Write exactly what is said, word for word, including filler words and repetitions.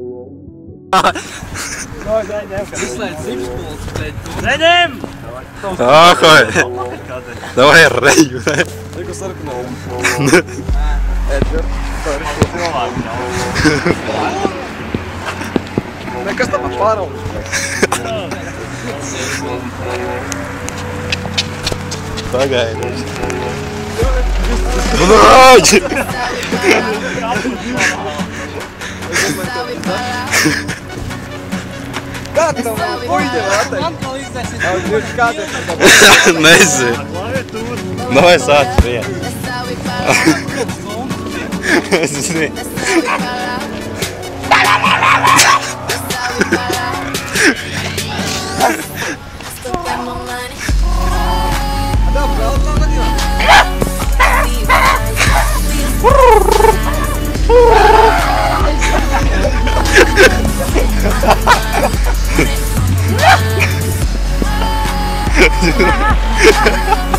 Zajņem! Ahoj! Давай reju! Neko sarkanā. Nekas tam pāraugs. Pagaidi. Blāģi! Kā tu tam puiģi var atteikt? Nezinu. Давай sāc vien. Es zinu. Ha ha ha!